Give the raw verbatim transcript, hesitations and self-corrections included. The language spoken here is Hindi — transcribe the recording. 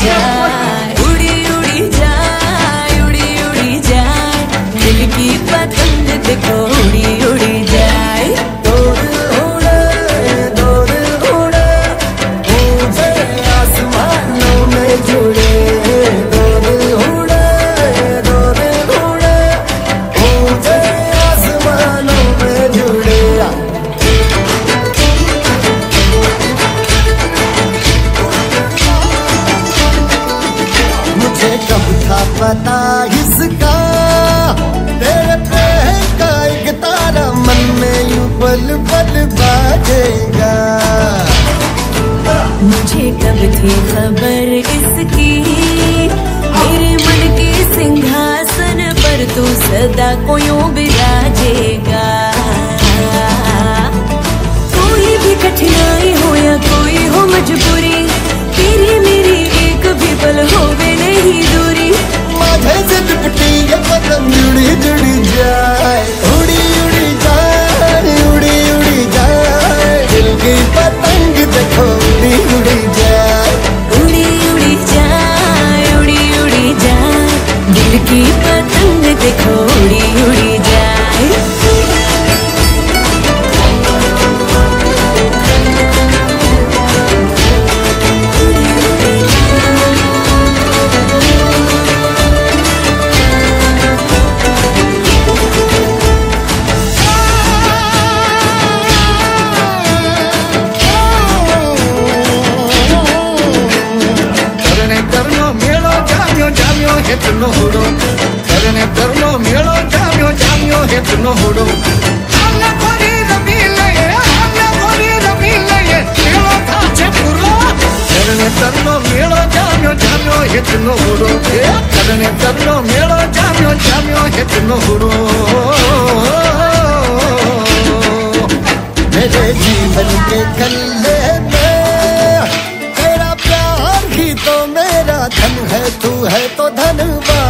जाए, उड़ी उड़ी जाए, उड़ी उड़ी जाए, दिल की पतंग देखो उड़ी उड़ी जाए। दो दिल उड़े, दो दिल उड़े, ऊंचे आसमानों में जुड़े। दो दिल उड़े, दो दिल उड़े, ऊंचे आसमानों में जुड़े। मुझे कब था पता इसका, तेरे प्रेम का एक तारा मन में यूं पल पल बाजेगा। मुझे कब थी खबर इसकी, मेरे मन के सिंहासन पर तू सदा को यूं बिराजेगा। कोई भी कठिनाई हो या कोई हो मजबूरी, तेरी मेरी एक भी पल होवे नहीं दूरी। माझे से लिपटी ये पतंग जुड़ी जुड़ी जाए, उड़ी उड़ी जाए, उड़ी उड़ी जाए, दिल की पतंग देखो उड़ी उड़ी जाए। उड़ी उड़ी जाए, उड़ी उड़ी जाए, दिल की पतंग देखो उड़ी उड़ी जाए। हेतनो होड़ो करने करनो मेलो जाम्यो जाम्यो हेतनो होड़ो। हमने कोरी रमी लये, हमने कोरी रमी लये, मेलो थाचे पुरो। करने करनो मेलो जाम्यो जाम्यो हेतनो होड़ो, करने करनो मेलो जाम्यो जाम्यो हेतनो होड़ो। मेरे जीवन के कल्ले में तेरा प्यार ही तो मेरा धन है, तू है तो धनवान।